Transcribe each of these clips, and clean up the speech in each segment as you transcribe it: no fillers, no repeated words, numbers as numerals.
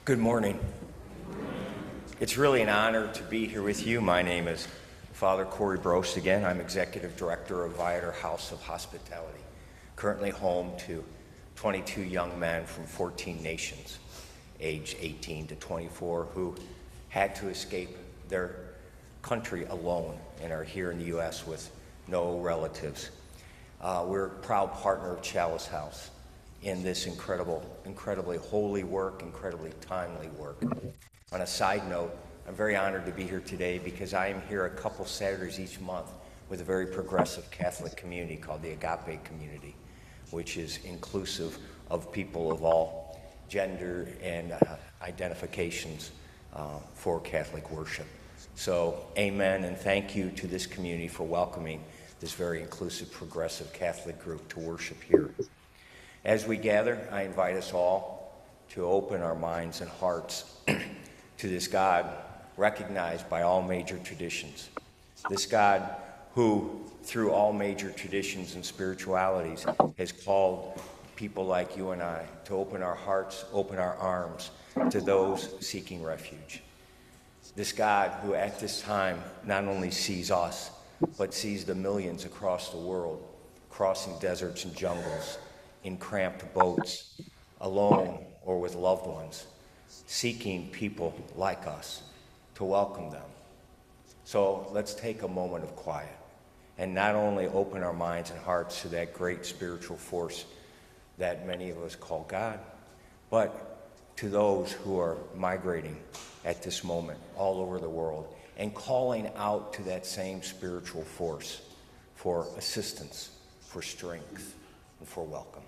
Good morning. It's really an honor to be here with you. My name is Father Corey Brost again. I'm Executive Director of Chalice House of Hospitality, currently home to 22 young men from 14 nations, aged 18 to 24, who had to escape their country alone and are here in the U.S. with no relatives. We're a proud partner of Chalice House in this incredibly holy work, incredibly timely work. On a side note, I'm very honored to be here today because I am here a couple Saturdays each month with a very progressive Catholic community called the Agape community, which is inclusive of people of all gender and identifications for Catholic worship. So amen, and thank you to this community for welcoming this very inclusive, progressive Catholic group to worship here. As we gather, I invite us all to open our minds and hearts to this God recognized by all major traditions. This God who, through all major traditions and spiritualities, has called people like you and I to open our hearts, open our arms to those seeking refuge. This God who at this time not only sees us, but sees the millions across the world, crossing deserts and jungles, in cramped boats, alone or with loved ones, seeking people like us to welcome them. So let's take a moment of quiet and not only open our minds and hearts to that great spiritual force that many of us call God, but to those who are migrating at this moment all over the world and calling out to that same spiritual force for assistance, for strength, and for welcome.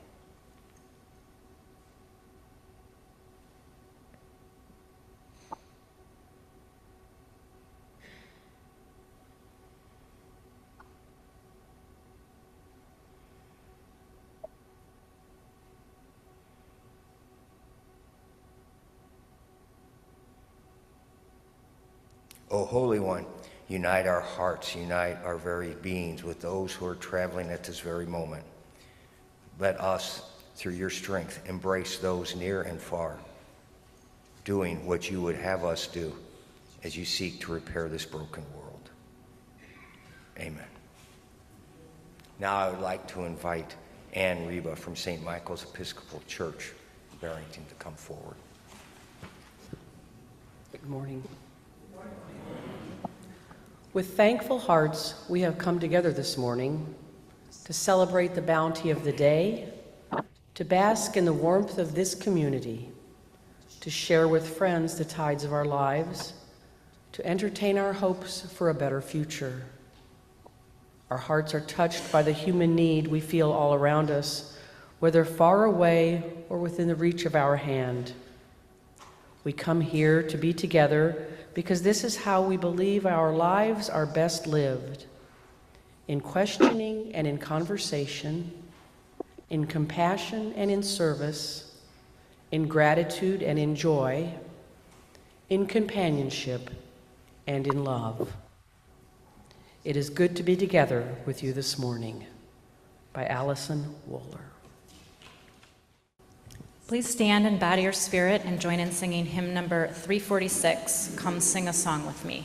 O Holy One, unite our hearts, unite our very beings with those who are traveling at this very moment. Let us, through your strength, embrace those near and far, doing what you would have us do as you seek to repair this broken world. Amen. Now I would like to invite Ann Reba from St. Michael's Episcopal Church, Barrington, to come forward. Good morning. With thankful hearts, we have come together this morning to celebrate the bounty of the day, to bask in the warmth of this community, to share with friends the tides of our lives, to entertain our hopes for a better future. Our hearts are touched by the human need we feel all around us, whether far away or within the reach of our hand. We come here to be together because this is how we believe our lives are best lived, in questioning and in conversation, in compassion and in service, in gratitude and in joy, in companionship and in love. It is good to be together with you this morning. By Allison Wohler. Please stand and bow to your spirit and join in singing hymn number 346, Come Sing a Song with Me.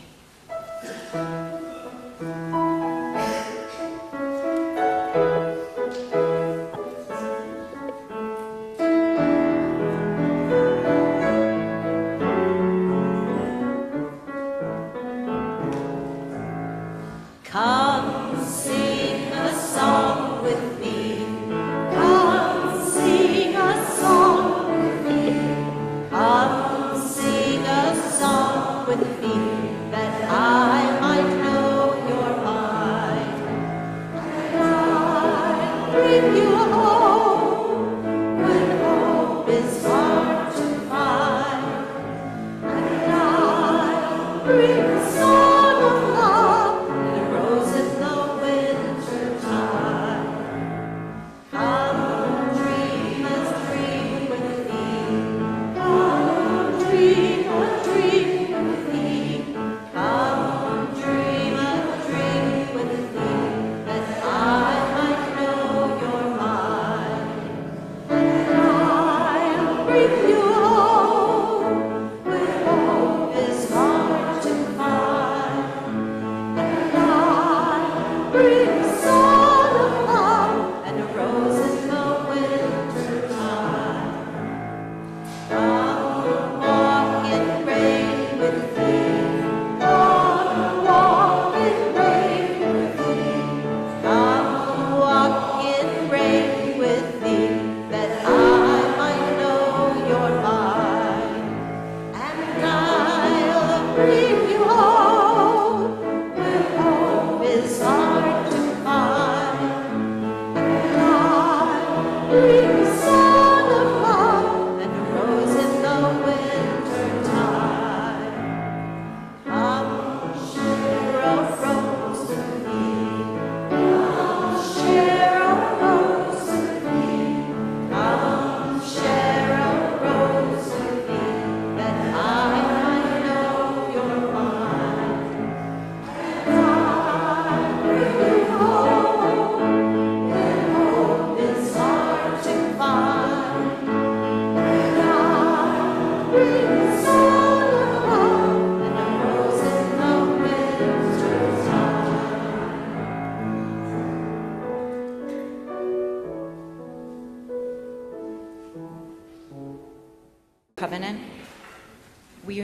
Come sing a song with me. Come sing a song with me. Come sing a song with me, that I might know your mind. And I'll bring you home when hope is hard to find. And I'll bring a song of love, the rose in the winter time. Come dream a dream with me. Come dream a dream with me. Come dream a dream with me, that I might know your mind. And I'll bring you home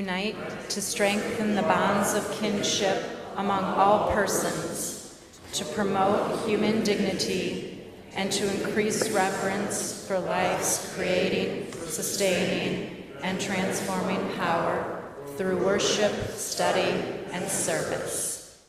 unite to strengthen the bonds of kinship among all persons, to promote human dignity, and to increase reverence for life's creating, sustaining, and transforming power through worship, study, and service.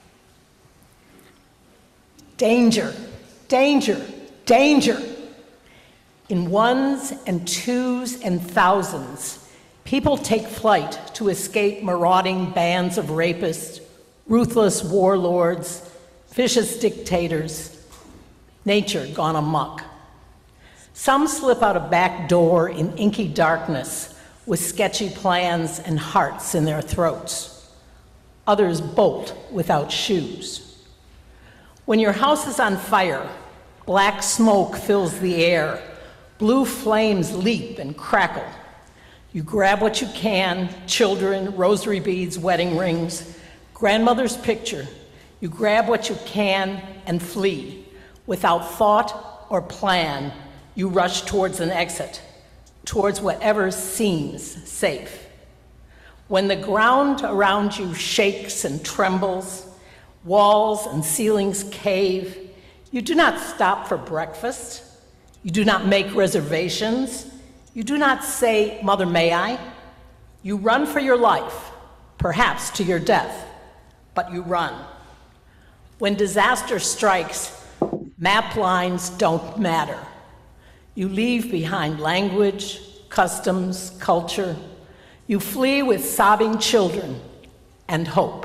Danger, danger, danger. In ones and twos and thousands, people take flight to escape marauding bands of rapists, ruthless warlords, vicious dictators, nature gone amok. Some slip out a back door in inky darkness with sketchy plans and hearts in their throats. Others bolt without shoes. When your house is on fire, black smoke fills the air, blue flames leap and crackle. You grab what you can, children, rosary beads, wedding rings, grandmother's picture. You grab what you can and flee. Without thought or plan, you rush towards an exit, towards whatever seems safe. When the ground around you shakes and trembles, walls and ceilings cave, you do not stop for breakfast. You do not make reservations. You do not say, "Mother, may I?" You run for your life, perhaps to your death, but you run. When disaster strikes, map lines don't matter. You leave behind language, customs, culture. You flee with sobbing children and hope.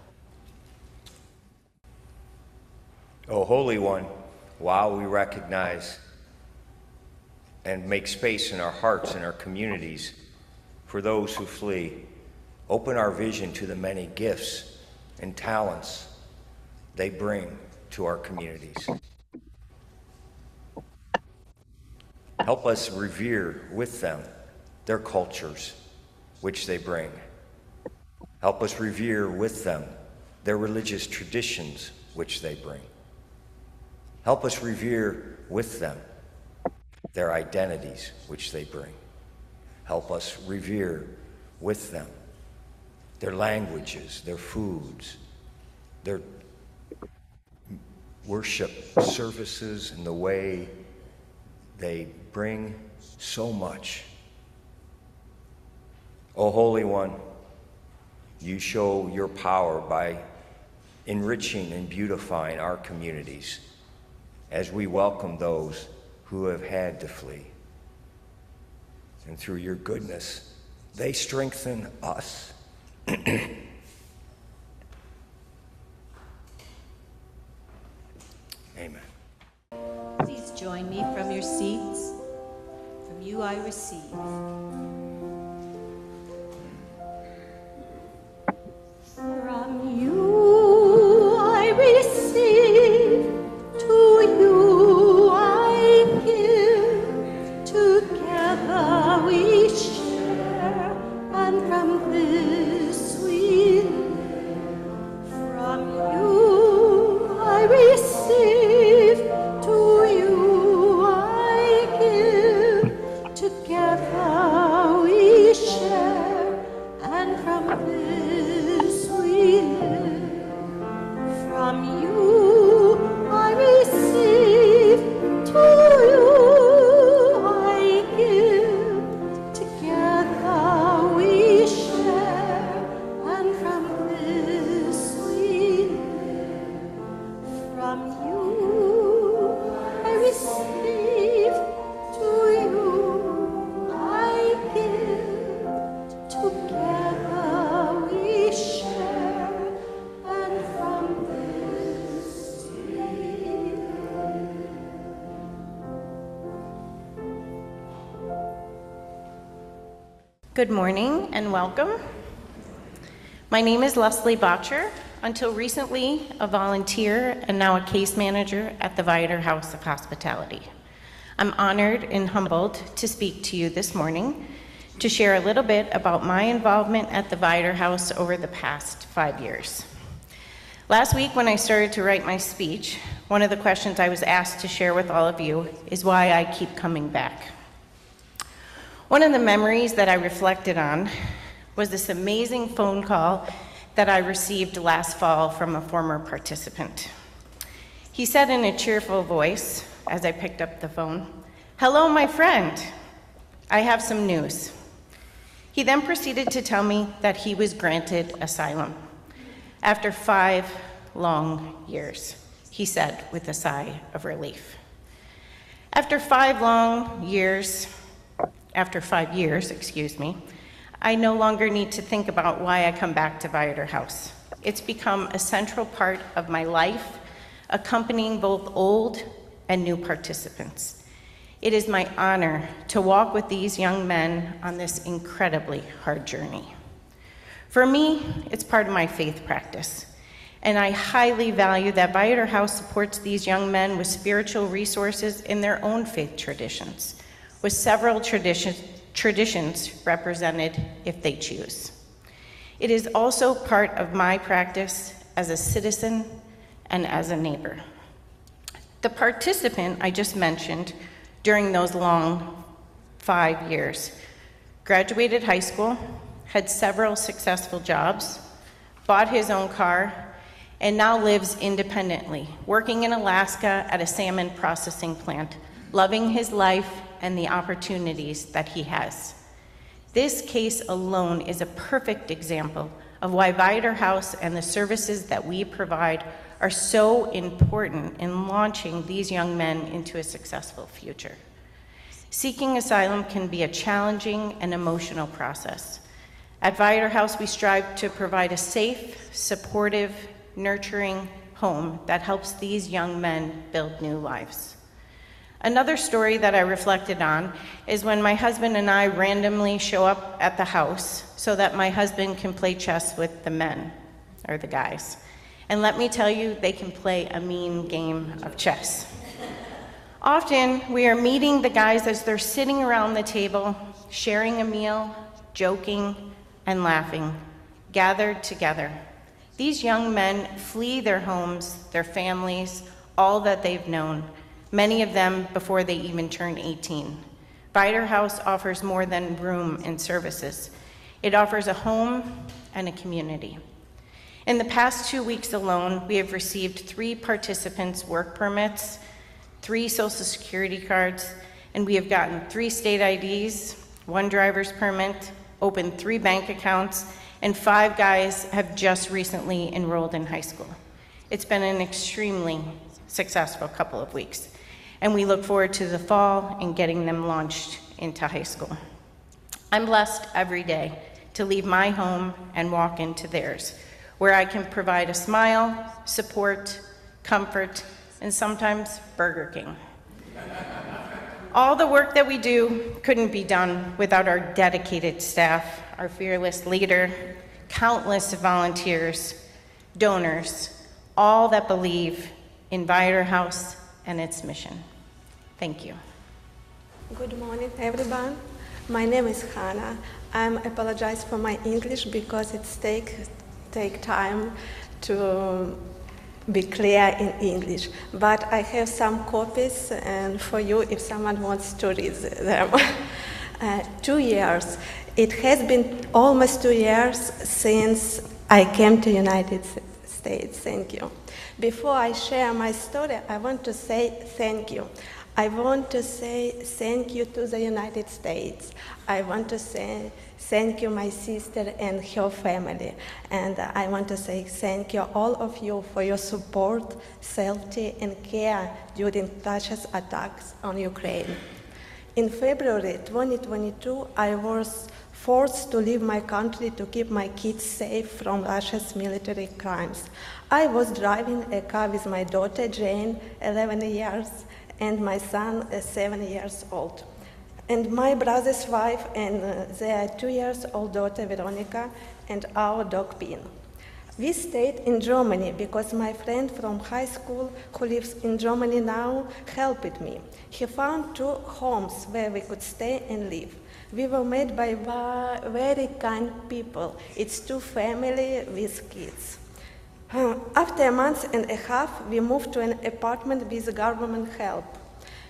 O Holy One, while we recognize and make space in our hearts and our communities for those who flee, open our vision to the many gifts and talents they bring to our communities. Help us revere with them their cultures, which they bring. Help us revere with them their religious traditions, which they bring. Help us revere with them their identities, which they bring. Help us revere with them their languages, their foods, their worship services, and the way they bring so much. O Holy One, you show your power by enriching and beautifying our communities as we welcome those who have had to flee. And through your goodness, they strengthen us. Amen. Please join me from your seats. From you I receive. From you I receive, to you I give. Together we share, and from this we live. From you I receive, to you I give. Together we share, and from this we live. From you I receive, to you I give. Together we share, and from this we live. From you I receive, to you I give. Together we share, and from this we live. Good morning and welcome. My name is Leslie Botcher, until recently a volunteer and now a case manager at the Chalice House of Hospitality. I'm honored and humbled to speak to you this morning to share a little bit about my involvement at the Chalice House over the past 5 years. Last week when I started to write my speech, one of the questions I was asked to share with all of you is why I keep coming back. One of the memories that I reflected on was this amazing phone call that I received last fall from a former participant. He said in a cheerful voice, as I picked up the phone, "Hello, my friend. I have some news." He then proceeded to tell me that he was granted asylum after 5 long years, he said with a sigh of relief. After 5 years, I no longer need to think about why I come back to Viator House. It's become a central part of my life, accompanying both old and new participants. It is my honor to walk with these young men on this incredibly hard journey. For me, it's part of my faith practice, and I highly value that Viator House supports these young men with spiritual resources in their own faith traditions, with several traditions represented if they choose. It is also part of my practice as a citizen and as a neighbor. The participant I just mentioned during those long 5 years graduated high school, had several successful jobs, bought his own car, and now lives independently, working in Alaska at a salmon processing plant, loving his life and the opportunities that he has. This case alone is a perfect example of why Viator House and the services that we provide are so important in launching these young men into a successful future. Seeking asylum can be a challenging and emotional process. At Viator House, we strive to provide a safe, supportive, nurturing home that helps these young men build new lives. Another story that I reflected on is when my husband and I randomly show up at the house so that my husband can play chess with the men, or the guys. And let me tell you, they can play a mean game of chess. Often, we are meeting the guys as they're sitting around the table, sharing a meal, joking, and laughing, gathered together. These young men flee their homes, their families, all that they've known, many of them before they even turn 18. Viator House offers more than room and services. It offers a home and a community. In the past 2 weeks alone, we have received 3 participants' work permits, 3 Social Security cards, and we have gotten 3 state IDs, 1 driver's permit, opened 3 bank accounts, and 5 guys have just recently enrolled in high school. It's been an extremely successful couple of weeks, and we look forward to the fall and getting them launched into high school. I'm blessed every day to leave my home and walk into theirs, where I can provide a smile, support, comfort, and sometimes Burger King. All the work that we do couldn't be done without our dedicated staff, our fearless leader, countless volunteers, donors, all that believe in Viator House and its mission. Thank you. Good morning, everyone. My name is Hannah. I apologize for my English because it take time to be clear in English. But I have some copies and for you if someone wants to read them. 2 years. It has been almost 2 years since I came to United States. Thank you. Before I share my story, I want to say thank you. I want to say thank you to the United States. I want to say thank you, my sister and her family. And I want to say thank you, all of you, for your support, safety, and care during Russia's attacks on Ukraine. In February 2022, I was forced to leave my country to keep my kids safe from Russia's military crimes. I was driving a car with my daughter, Jane, 11 years, and my son, 7 years old, and my brother's wife and their 2-year-old daughter, Veronica, and our dog, Pin. We stayed in Germany because my friend from high school who lives in Germany now helped me. He found 2 homes where we could stay and live. We were made by very kind people. It's 2 families with kids. After a month and a half, we moved to an apartment with government help.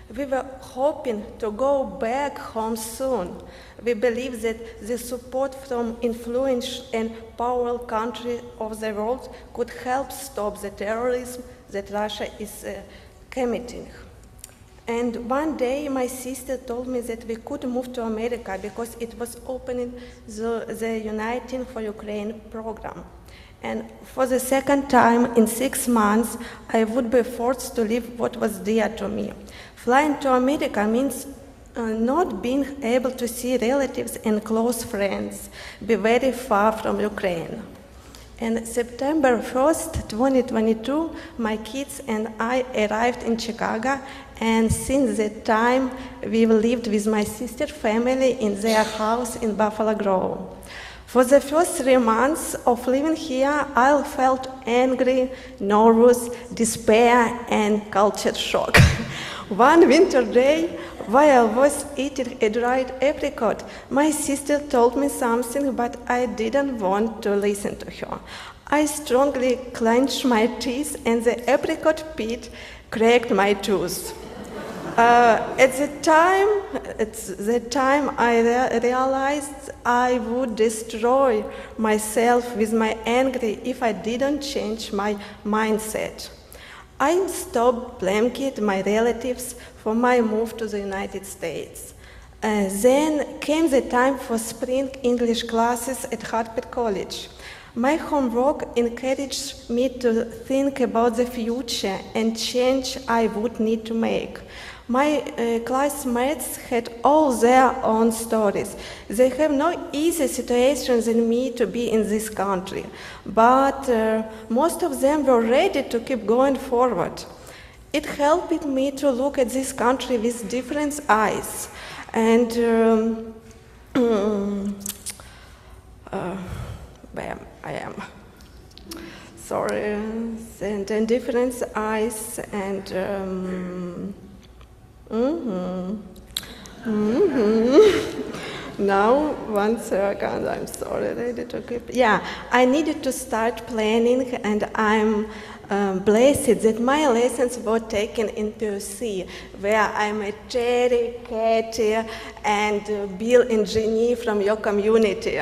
We were hoping to go back home soon. We believe that the support from influential and powerful countries of the world could help stop the terrorism that Russia is committing. And one day my sister told me that we could move to America because it was opening the Uniting for Ukraine program. And for the second time in 6 months, I would be forced to leave what was dear to me. Flying to America means not being able to see relatives and close friends, be very far from Ukraine. And September 1st, 2022, my kids and I arrived in Chicago, and since that time, we've lived with my sister's family in their house in Buffalo Grove. For the first 3 months of living here, I felt angry, nervous, despair, and culture shock. One winter day, while I was eating a dried apricot, my sister told me something, but I didn't want to listen to her. I strongly clenched my teeth, and the apricot pit cracked my tooth. At the time I realized I would destroy myself with my anger if I didn't change my mindset. I stopped blaming my relatives for my move to the United States. Then came the time for spring English classes at Harper College. My homework encouraged me to think about the future and change I would need to make. My classmates had all their own stories. They have no easy situations than me to be in this country, but most of them were ready to keep going forward. It helped me to look at this country with different eyes, and where I am. Sorry, and different eyes, and Now, 1 second, I'm sorry, ready to keep. Yeah, I needed to start planning, and I'm blessed that my lessons were taken into C, where I met Jerry, Katie, and Bill and Jenny from your community.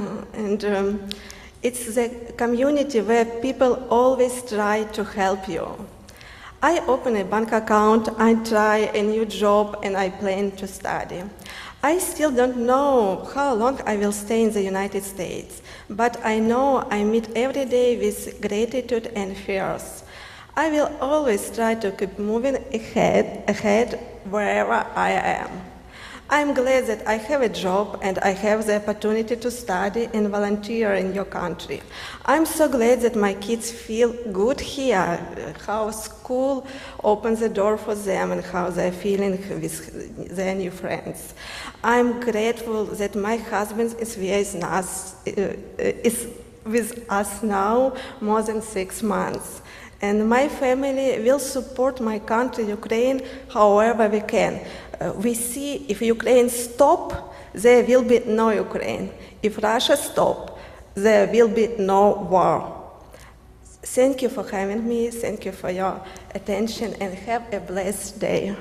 It's the community where people always try to help you. I open a bank account, I try a new job, and I plan to study. I still don't know how long I will stay in the United States, but I know I meet every day with gratitude and fears. I will always try to keep moving ahead wherever I am. I'm glad that I have a job and I have the opportunity to study and volunteer in your country. I'm so glad that my kids feel good here, how school opens the door for them and how they're feeling with their new friends. I'm grateful that my husband is with us now more than 6 months. And my family will support my country, Ukraine, however we can. We see if Ukraine stop, there will be no Ukraine. If Russia stop, there will be no war. Thank you for having me. Thank you for your attention, and have a blessed day.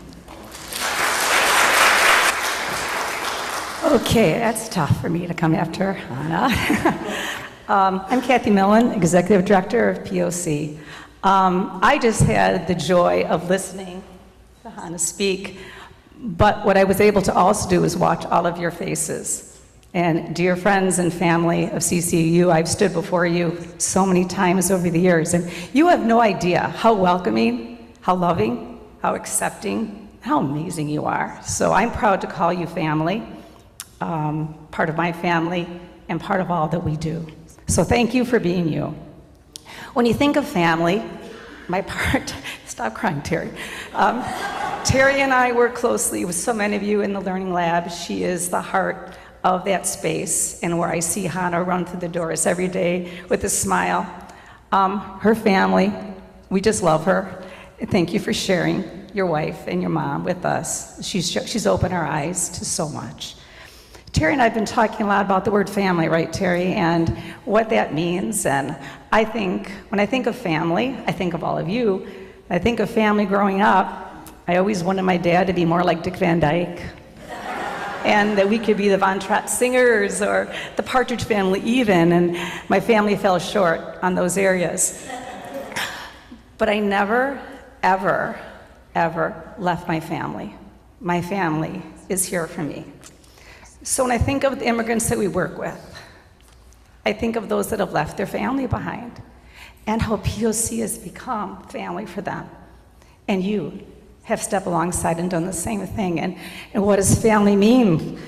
Okay, that's tough for me to come after Hannah. I'm Kathy Millen, Executive Director of POC. I just had the joy of listening to Hannah speak, but what I was able to also do is watch all of your faces. And dear friends and family of CCU, I've stood before you so many times over the years, and you have no idea how welcoming, how loving, how accepting, how amazing you are. So I'm proud to call you family, part of my family, and part of all that we do. So thank you for being you. When you think of family, my part, stop crying, Terry. Terry and I work closely with so many of you in the Learning Lab. She is the heart of that space, and where I see Hannah run through the doors every day with a smile. Her family, we just love her. Thank you for sharing your wife and your mom with us. She's opened our eyes to so much. Terry and I have been talking a lot about the word family, right, Terry, and what that means. And I think, when I think of family, I think of all of you. I think of family growing up. I always wanted my dad to be more like Dick Van Dyke, and that we could be the Von Trapp Singers or the Partridge Family even, and my family fell short on those areas. But I never, ever, ever left my family. My family is here for me. So when I think of the immigrants that we work with, I think of those that have left their family behind and how POC has become family for them. And you have stepped alongside and done the same thing. And what does family mean?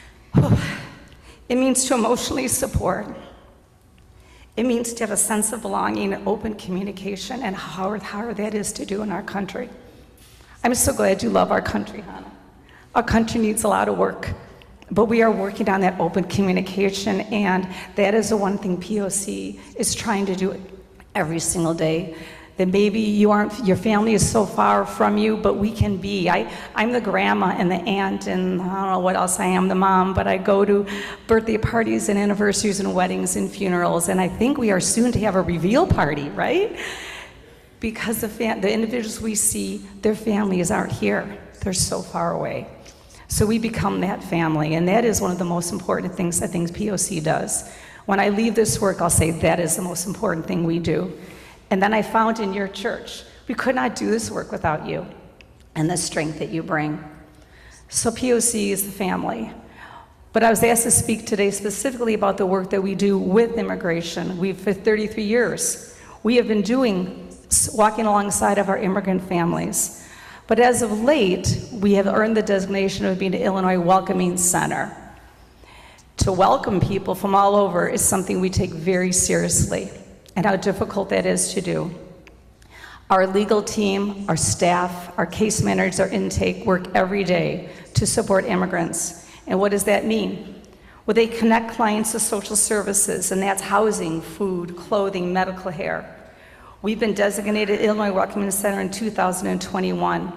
It means to emotionally support. It means to have a sense of belonging and open communication, and how hard that is to do in our country. I'm so glad you love our country, Hannah. Our country needs a lot of work, but we are working on that open communication, and that is the one thing POC is trying to do every single day. That maybe your family is so far from you, but we can be. I'm the grandma and the aunt, and I don't know what else I am, the mom, but I go to birthday parties and anniversaries and weddings and funerals, and I think we are soon to have a reveal party, right? Because the individuals we see, their families aren't here. They're so far away. So we become that family, and that is one of the most important things I think POC does. When I leave this work, I'll say that is the most important thing we do. And then I found in your church, we could not do this work without you and the strength that you bring. So POC is the family. But I was asked to speak today specifically about the work that we do with immigration. For 33 years, we have been walking alongside of our immigrant families. But as of late, we have earned the designation of being the Illinois Welcoming Center. To welcome people from all over is something we take very seriously, and how difficult that is to do. Our legal team, our staff, our case managers, our intake work every day to support immigrants. And what does that mean? Well, they connect clients to social services, and that's housing, food, clothing, medical care. We've been designated Illinois Welcoming Center in 2021.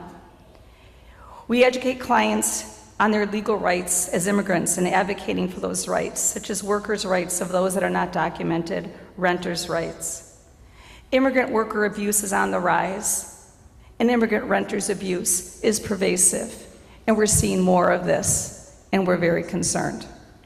We educate clients on their legal rights as immigrants and advocating for those rights, such as workers' rights of those that are not documented, renters' rights. Immigrant worker abuse is on the rise, and immigrant renters' abuse is pervasive, and we're seeing more of this, and we're very concerned.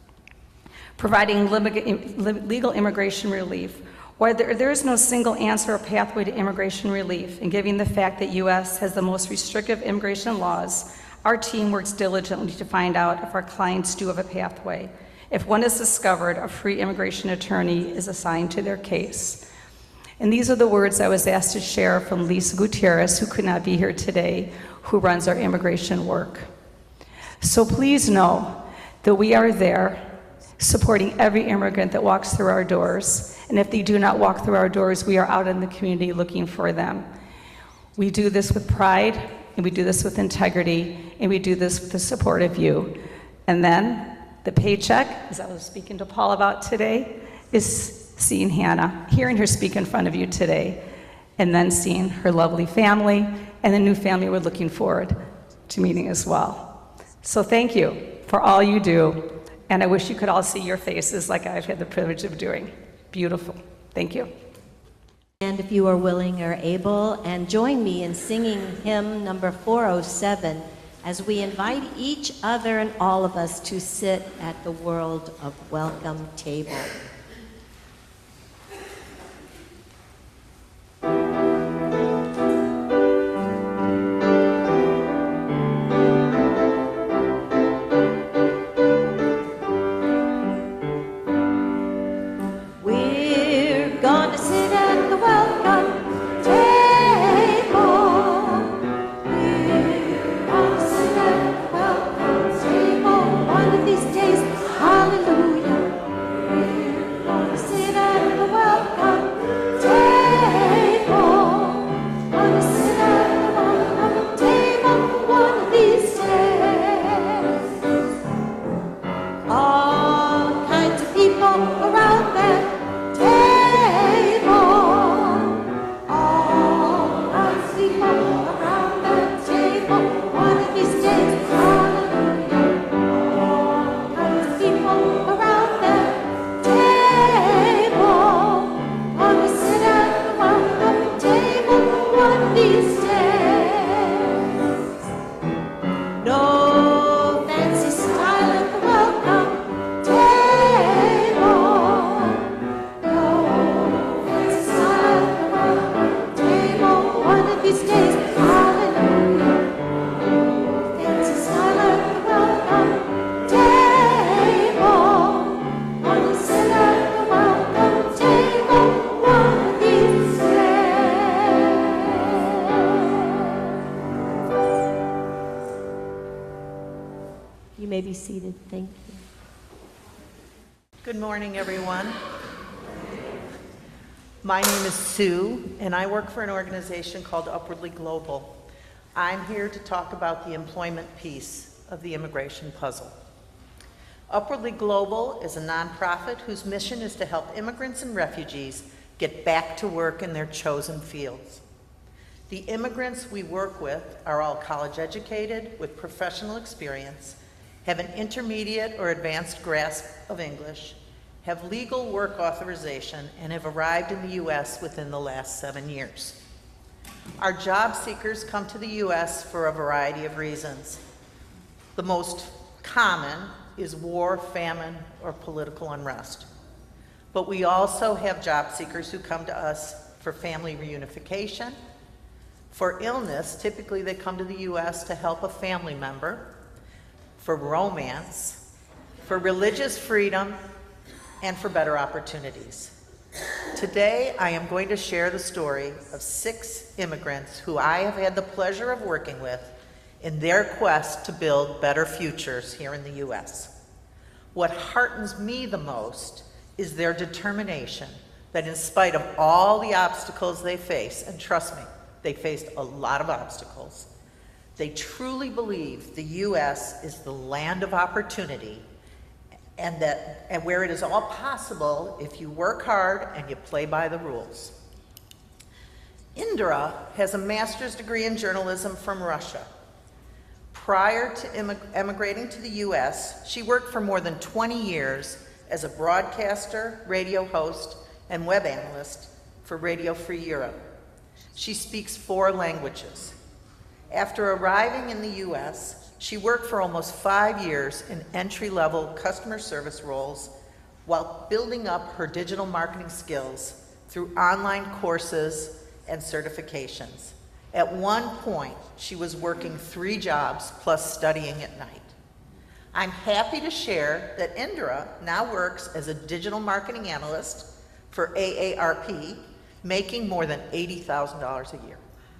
Providing legal immigration relief. While there is no single answer or pathway to immigration relief, and given the fact that U.S. has the most restrictive immigration laws, our team works diligently to find out if our clients do have a pathway. If one is discovered, a free immigration attorney is assigned to their case. And these are the words I was asked to share from Lisa Gutierrez, who could not be here today, who runs our immigration work. So please know that we are there supporting every immigrant that walks through our doors. And if they do not walk through our doors, we are out in the community looking for them. We do this with pride, and we do this with integrity, and we do this with the support of you. And then the paycheck, as I was speaking to Paul about today, is seeing Hannah, hearing her speak in front of you today, and then seeing her lovely family and the new family we're looking forward to meeting as well. So thank you for all you do, and I wish you could all see your faces like I've had the privilege of doing. Beautiful. Thank you. And if you are willing or able, and join me in singing hymn number 407 as we invite each other and all of us to sit at the World of Welcome table. Hallelujah. may be seated. Thank you. Good morning, everyone. My name is Sue, and I work for an organization called Upwardly Global. I'm here to talk about the employment piece of the immigration puzzle. Upwardly Global is a nonprofit whose mission is to help immigrants and refugees get back to work in their chosen fields. The immigrants we work with are all college educated with professional experience, have an intermediate or advanced grasp of English, have legal work authorization, and have arrived in the U.S. within the last 7 years. Our job seekers come to the U.S. for a variety of reasons. The most common is war, famine, or political unrest. But we also have job seekers who come to us for family reunification. For illness, typically they come to the U.S. to help a family member. For romance, for religious freedom, and for better opportunities. Today, I am going to share the story of 6 immigrants who I have had the pleasure of working with in their quest to build better futures here in the U.S. What heartens me the most is their determination that in spite of all the obstacles they face, and trust me, they faced a lot of obstacles, they truly believe the U.S. is the land of opportunity and where it is all possible if you work hard and you play by the rules. Indra has a master's degree in journalism from Russia. Prior to emigrating to the U.S., she worked for more than 20 years as a broadcaster, radio host, and web analyst for Radio Free Europe. She speaks 4 languages. After arriving in the U.S., she worked for almost 5 years in entry-level customer service roles while building up her digital marketing skills through online courses and certifications. At one point, she was working 3 jobs plus studying at night. I'm happy to share that Indra now works as a digital marketing analyst for AARP, making more than $80,000 a year.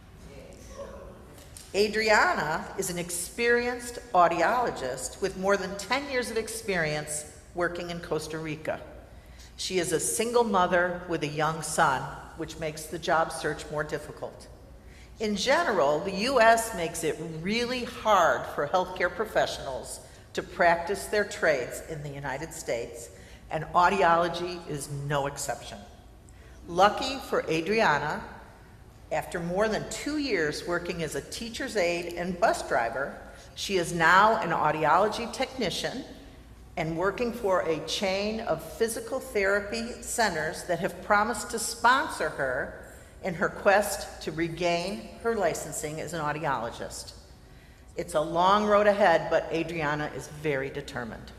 Adriana is an experienced audiologist with more than 10 years of experience working in Costa Rica. She is a single mother with a young son, which makes the job search more difficult. In general, the U.S. makes it really hard for healthcare professionals to practice their trades in the United States, and audiology is no exception. Lucky for Adriana, after more than 2 years working as a teacher's aide and bus driver, she is now an audiology technician and working for a chain of physical therapy centers that have promised to sponsor her in her quest to regain her licensing as an audiologist. It's a long road ahead, but Adriana is very determined.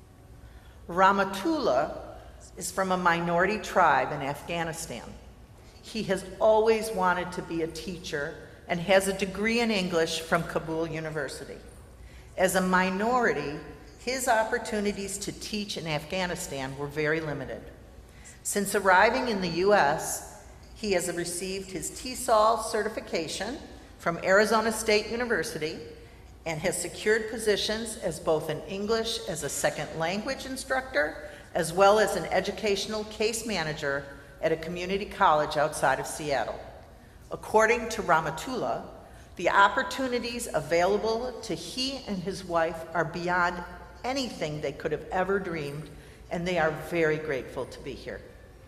Ramatullah is from a minority tribe in Afghanistan. He has always wanted to be a teacher and has a degree in English from Kabul University. As a minority, his opportunities to teach in Afghanistan were very limited. Since arriving in the U.S., he has received his TESOL certification from Arizona State University and has secured positions as both an English as a second language instructor as well as an educational case manager at a community college outside of Seattle. According to Ramatullah, the opportunities available to he and his wife are beyond anything they could have ever dreamed, and they are very grateful to be here.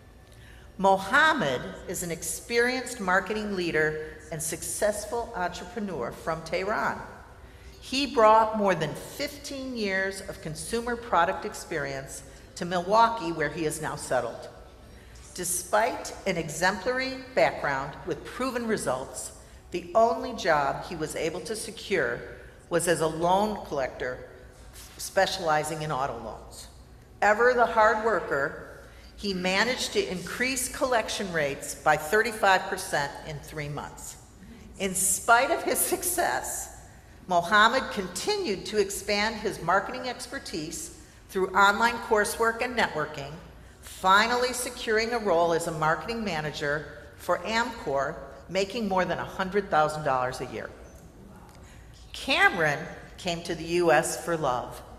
Mohammed is an experienced marketing leader and successful entrepreneur from Tehran. He brought more than 15 years of consumer product experience to Milwaukee, where he is now settled. Despite an exemplary background with proven results, the only job he was able to secure was as a loan collector specializing in auto loans. Ever the hard worker, he managed to increase collection rates by 35% in 3 months. In spite of his success, Mohammed continued to expand his marketing expertise through online coursework and networking, finally securing a role as a marketing manager for Amcor, making more than $100,000 a year. Cameron came to the U.S. for love.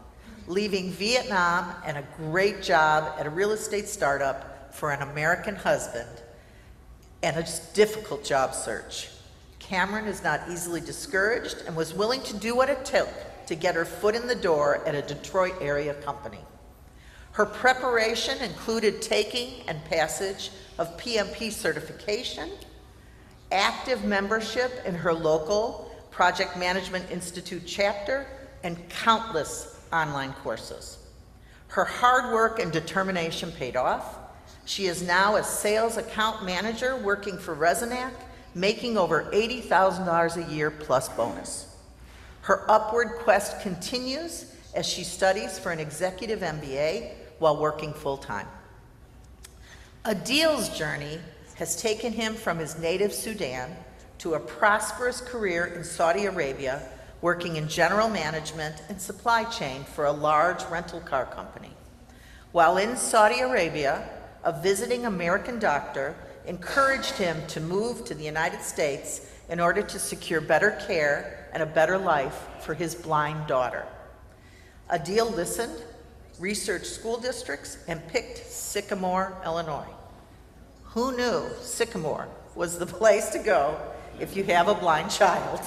leaving Vietnam and a great job at a real estate startup for an American husband and a difficult job search. Cameron is not easily discouraged and was willing to do what it took to get her foot in the door at a Detroit area company. Her preparation included taking and passage of PMP certification, active membership in her local Project Management Institute chapter, and countless online courses. Her hard work and determination paid off. She is now a sales account manager working for Resinac, making over $80,000 a year plus bonus. Her upward quest continues as she studies for an executive MBA while working full-time. Adil's journey has taken him from his native Sudan to a prosperous career in Saudi Arabia, working in general management and supply chain for a large rental car company. While in Saudi Arabia, a visiting American doctor encouraged him to move to the United States in order to secure better care and a better life for his blind daughter. Adil listened, researched school districts, and picked Sycamore, Illinois. Who knew Sycamore was the place to go if you have a blind child?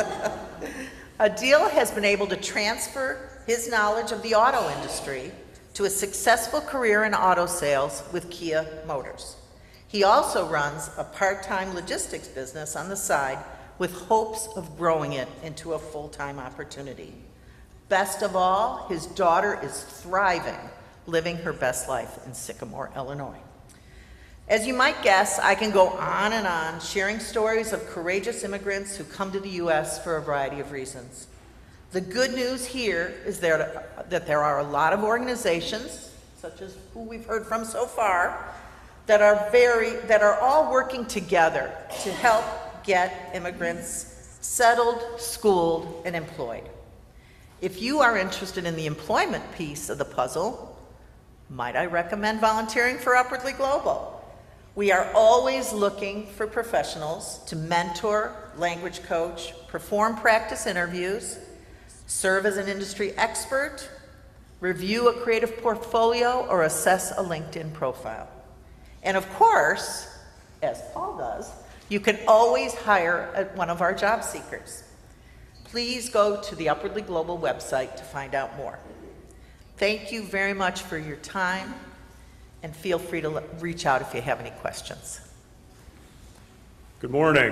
Adil has been able to transfer his knowledge of the auto industry to a successful career in auto sales with Kia Motors. He also runs a part-time logistics business on the side with hopes of growing it into a full-time opportunity. Best of all, his daughter is thriving, living her best life in Sycamore, Illinois. As you might guess, I can go on and on sharing stories of courageous immigrants who come to the U.S. for a variety of reasons. The good news here is that there are a lot of organizations, such as who we've heard from so far, that are all working together to help get immigrants settled, schooled, and employed. If you are interested in the employment piece of the puzzle, might I recommend volunteering for Upwardly Global? We are always looking for professionals to mentor, language coach, perform practice interviews, serve as an industry expert, review a creative portfolio, or assess a LinkedIn profile. And of course, as Paul does, you can always hire one of our job seekers. Please go to the Upwardly Global website to find out more. Thank you very much for your time, and feel free to reach out if you have any questions. Good morning.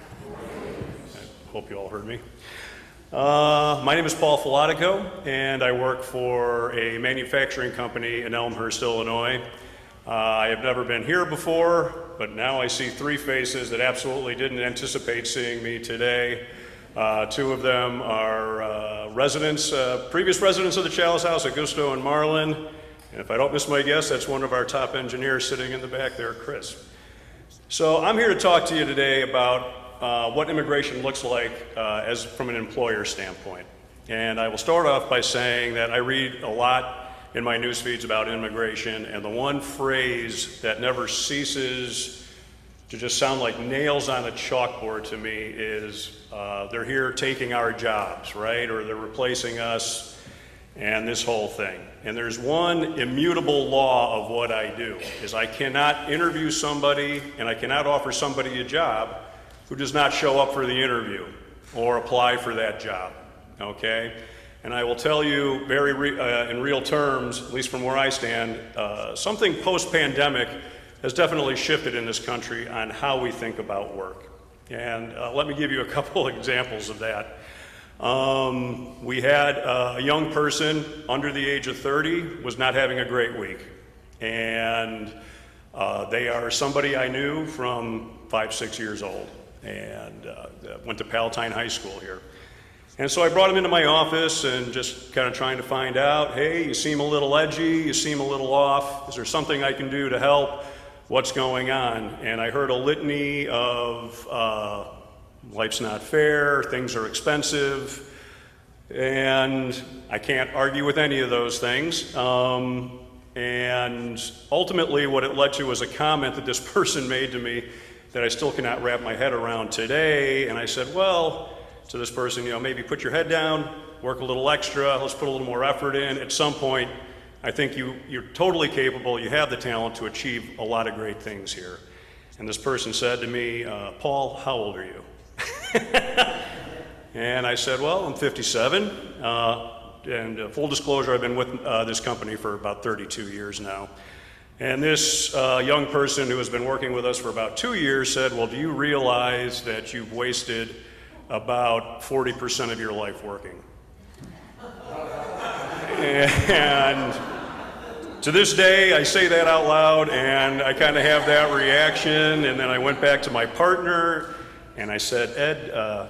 I hope you all heard me. My name is Paul Filatico, and I work for a manufacturing company in Elmhurst, Illinois. I have never been here before, but now I see three faces that absolutely didn't anticipate seeing me today. Two of them are previous residents of the Chalice House, Augusto and Marlin. And if I don't miss my guess, that's one of our top engineers sitting in the back there, Chris. So I'm here to talk to you today about what immigration looks like from an employer standpoint. And I will start off by saying that I read a lot in my news feeds about immigration, and the one phrase that never ceases to just sound like nails on a chalkboard to me is they're here taking our jobs, right? Or they're replacing us, and this whole thing. And there's one immutable law of what I do, is I cannot interview somebody and I cannot offer somebody a job who does not show up for the interview or apply for that job, okay? And I will tell you in real terms, at least from where I stand, something post-pandemic has definitely shifted in this country on how we think about work. And let me give you a couple examples of that. We had a young person under the age of 30 was not having a great week. And they are somebody I knew from 5, 6 years old, and went to Palatine High School here. And so I brought him into my office and just kind of trying to find out, hey, you seem a little edgy, you seem a little off, is there something I can do to help? What's going on? And I heard a litany of life's not fair, things are expensive, and I can't argue with any of those things. And ultimately what it led to was a comment that this person made to me that I still cannot wrap my head around today. And I said, well, to this person, maybe put your head down, work a little extra, let's put a little more effort in. At some point, I think you're totally capable, you have the talent to achieve a lot of great things here. And this person said to me, Paul, how old are you? And I said, well, I'm 57. And full disclosure, I've been with this company for about 32 years now. And this young person who has been working with us for about 2 years said, well, do you realize that you've wasted about 40% of your life working? And to this day, I say that out loud, and I kind of have that reaction, and then I went back to my partner, and I said, Ed,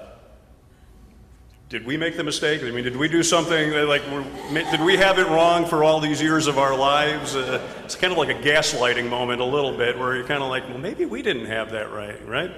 did we make the mistake? I mean, did we do something, did we have it wrong for all these years of our lives? It's kind of like a gaslighting moment a little bit, where you're kind of like, well, maybe we didn't have that right?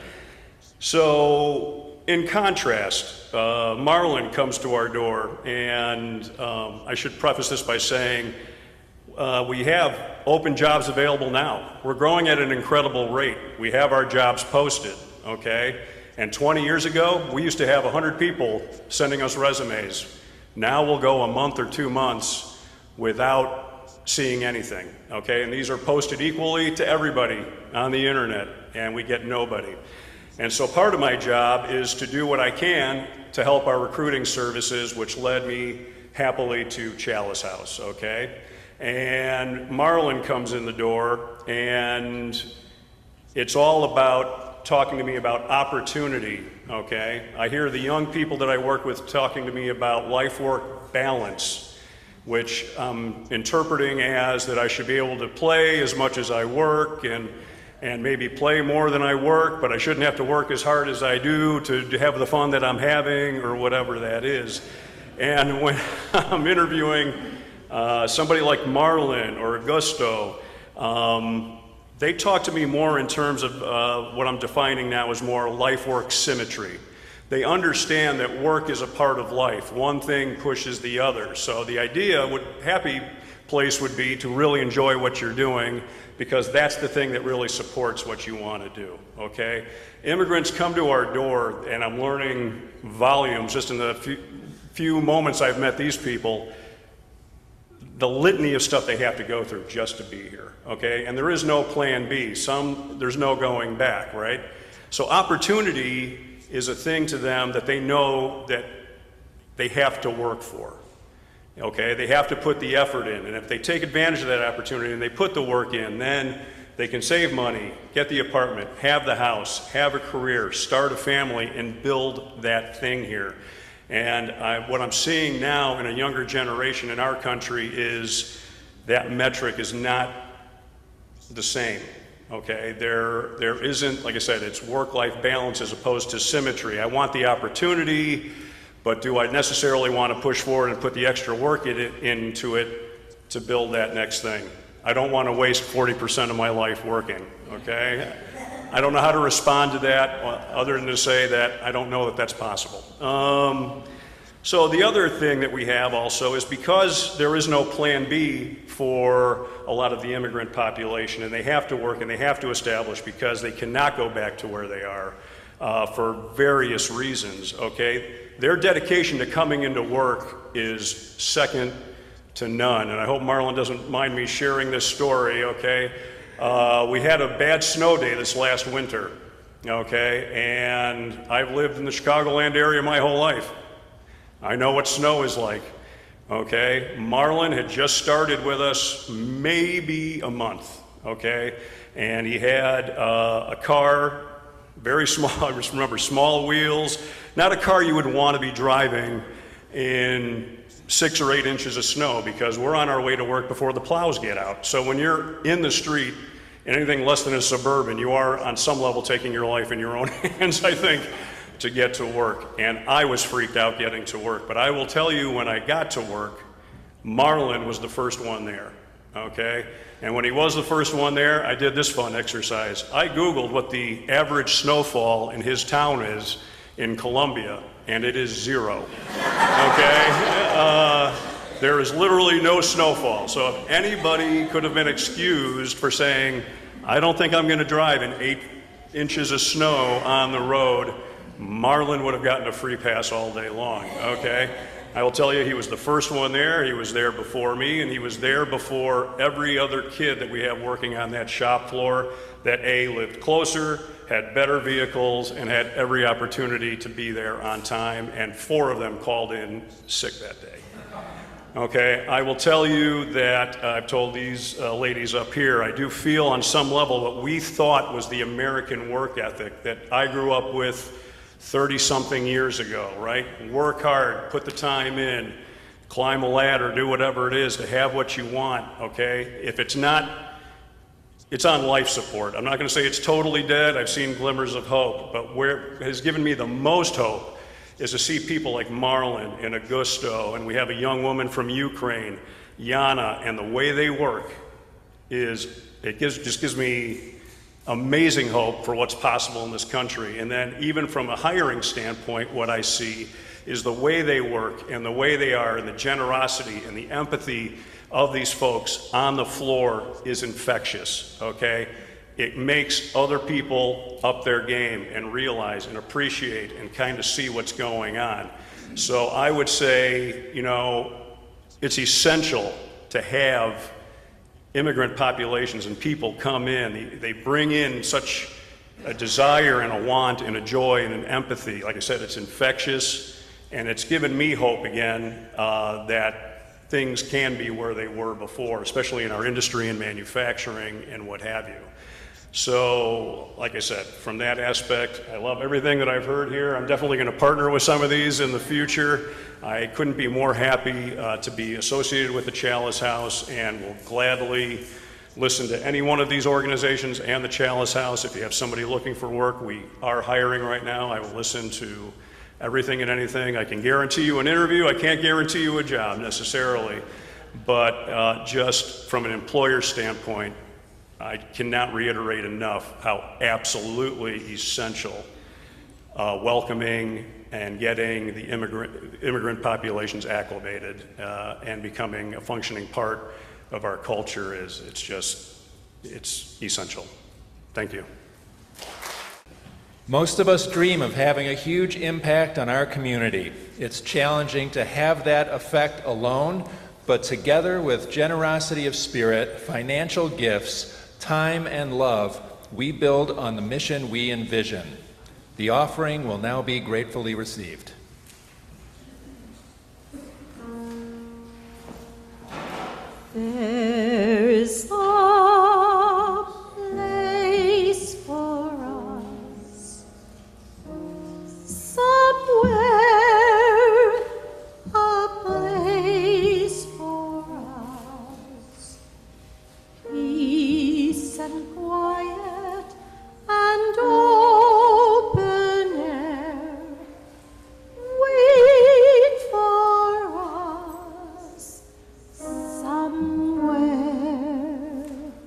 So, in contrast, Marlon comes to our door, and I should preface this by saying, we have open jobs available now. We're growing at an incredible rate. We have our jobs posted, okay? And 20 years ago, we used to have 100 people sending us resumes. Now we'll go a month or 2 months without seeing anything, okay? And these are posted equally to everybody on the internet, and we get nobody. And so part of my job is to do what I can to help our recruiting services, which led me happily to Chalice House, okay? And Marlon comes in the door, and it's all about talking to me about opportunity, okay? I hear the young people that I work with talking to me about life-work balance, which I'm interpreting as that I should be able to play as much as I work and maybe play more than I work, but I shouldn't have to work as hard as I do to have the fun that I'm having, or whatever that is. And when I'm interviewing somebody like Marlon or Augusto, they talk to me more in terms of what I'm defining now as more life-work symmetry. They understand that work is a part of life. One thing pushes the other. So the idea, happy place would be to really enjoy what you're doing, because that's the thing that really supports what you want to do, okay? Immigrants come to our door, and I'm learning volumes just in the few moments I've met these people, the litany of stuff they have to go through just to be here, okay? And there is no plan B. There's no going back, right? So opportunity is a thing to them that they know that they have to work for, okay? They have to put the effort in, and if they take advantage of that opportunity and they put the work in, then they can save money, get the apartment, have the house, have a career, start a family, and build that thing here. And what I'm seeing now in a younger generation in our country is that metric is not the same, okay? There isn't, like I said, it's work-life balance as opposed to symmetry. I want the opportunity, but do I necessarily want to push forward and put the extra work into it to build that next thing? I don't want to waste 40% of my life working, okay? I don't know how to respond to that other than to say that I don't know that that's possible. So the other thing that we have also is, because there is no plan B for a lot of the immigrant population, and they have to work and they have to establish because they cannot go back to where they are for various reasons, okay? Their dedication to coming into work is second to none, and I hope Marlon doesn't mind me sharing this story, okay? We had a bad snow day this last winter, okay? And I've lived in the Chicagoland area my whole life. I know what snow is like, okay? Marlon had just started with us maybe a month, okay? And he had a car, very small, I just remember small wheels, not a car you would want to be driving in 6 or 8 inches of snow, because we're on our way to work before the plows get out. So when you're in the street in anything less than a Suburban, you are on some level taking your life in your own hands, I think, to get to work. And I was freaked out getting to work. But I will tell you, when I got to work, Marlon was the first one there, okay? And when he was the first one there, I did this fun exercise. I Googled what the average snowfall in his town is in Columbia, and it is 0, okay? There is literally no snowfall. So if anybody could have been excused for saying, I don't think I'm gonna drive in 8 inches of snow on the road, Marlon would have gotten a free pass all day long, okay? I will tell you, he was the first one there. He was there before me, and he was there before every other kid that we have working on that shop floor that A, lived closer, had better vehicles, and had every opportunity to be there on time, and 4 of them called in sick that day. Okay, I will tell you that I've told these ladies up here, I do feel on some level what we thought was the American work ethic that I grew up with 30-something years ago, right? Work hard, put the time in, climb a ladder, do whatever it is to have what you want, okay? If it's not, it's on life support. I'm not gonna say it's totally dead. I've seen glimmers of hope, but where has given me the most hope is to see people like Marlon and Augusto, and we have a young woman from Ukraine, Yana, and the way they work just gives me amazing hope for what's possible in this country. And then even from a hiring standpoint, what I see is the way they work and the way they are and the generosity and the empathy of these folks on the floor is infectious, okay? It makes other people up their game and realize and appreciate and kind of see what's going on. So I would say, you know, it's essential to have immigrant populations and people come in. They bring in such a desire and a want and a joy and an empathy. Like I said, it's infectious, and it's given me hope again that things can be where they were before, especially in our industry and manufacturing and what have you. So, like I said, from that aspect, I love everything that I've heard here. I'm definitely going to partner with some of these in the future. I couldn't be more happy to be associated with the Chalice House, and will gladly listen to any one of these organizations and the Chalice House. If you have somebody looking for work, we are hiring right now. I will listen to everything and anything. I can guarantee you an interview. I can't guarantee you a job necessarily, but just from an employer standpoint, I cannot reiterate enough how absolutely essential welcoming and getting the immigrant populations acclimated and becoming a functioning part of our culture is. It's essential. Thank you. Most of us dream of having a huge impact on our community. It's challenging to have that effect alone, but together with generosity of spirit, financial gifts, time and love, we build on the mission we envision. The offering will now be gratefully received. There's a place for us somewhere, a place for us, peace and quiet and open air, wait for us somewhere.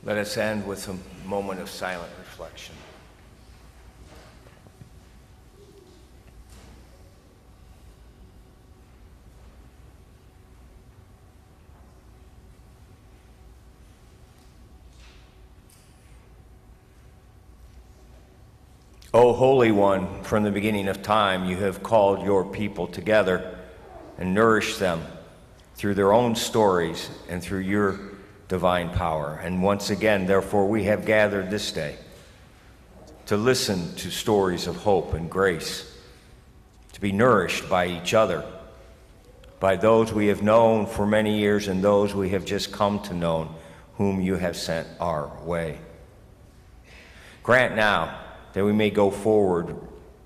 Let us end with a moment of silent reflection. O Holy One, from the beginning of time, you have called your people together and nourished them through their own stories and through your divine power. And once again, therefore, we have gathered this day to listen to stories of hope and grace, to be nourished by each other, by those we have known for many years and those we have just come to know, whom you have sent our way. Grant now that we may go forward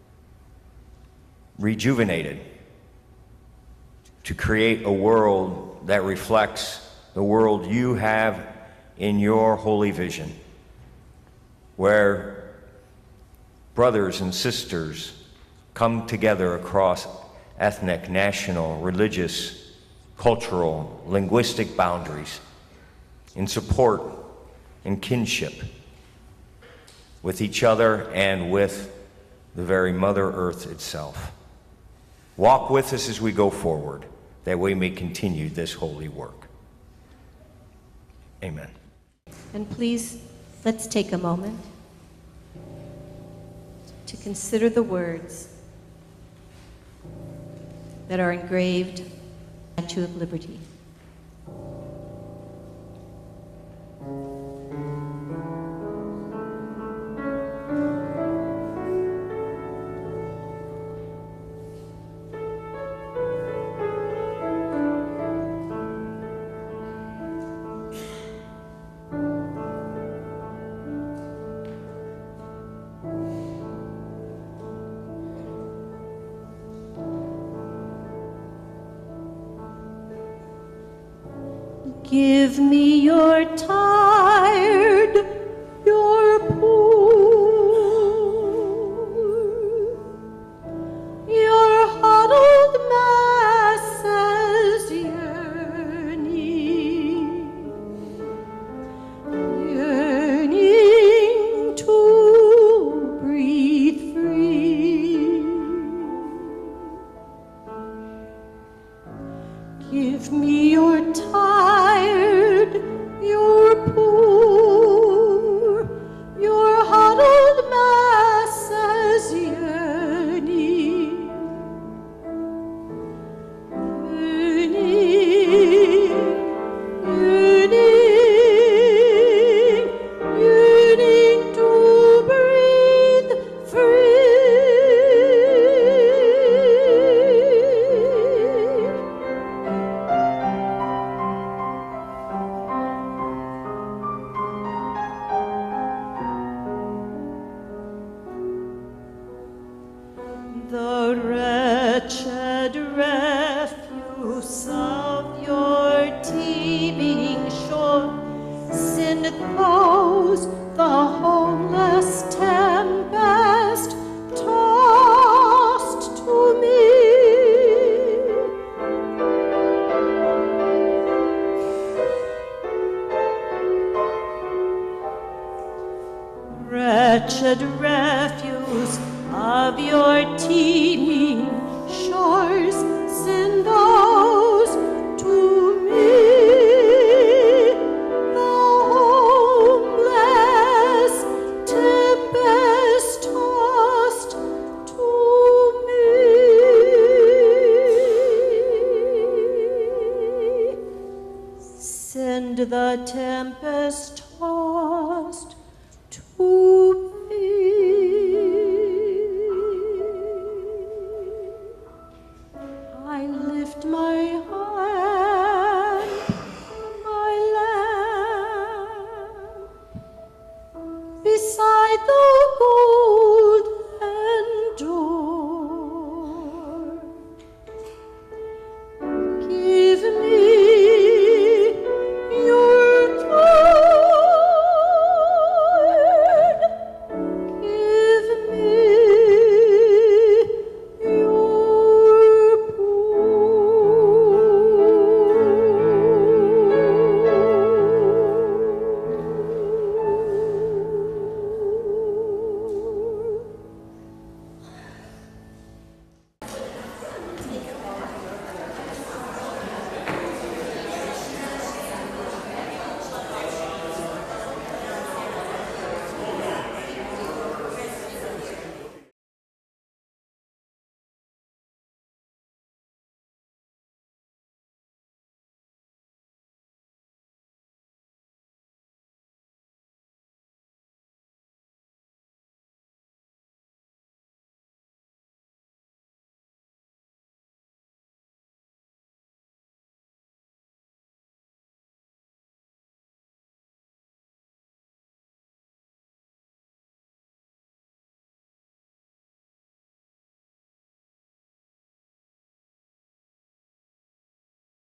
rejuvenated to create a world that reflects the world you have in your holy vision, where brothers and sisters come together across ethnic, national, religious, cultural, linguistic boundaries in support and kinship with each other and with the very Mother Earth itself. Walk with us as we go forward, that we may continue this holy work. Amen. And please, let's take a moment to consider the words that are engraved on the Statue of Liberty. Give me your tired, your poor, your huddled masses yearning to breathe free. Give me your tired, your poor, your huddled masses yearning, yearning to breathe free. The wretched refuse of your teeming shore, sin throws the homeless tempest tossed to me. Wretched refuse of your teeming shores, send those to me, the homeless, tempest-tossed to me. Send the tempest-tossed to me. I lift my hand, my lamp, beside the golden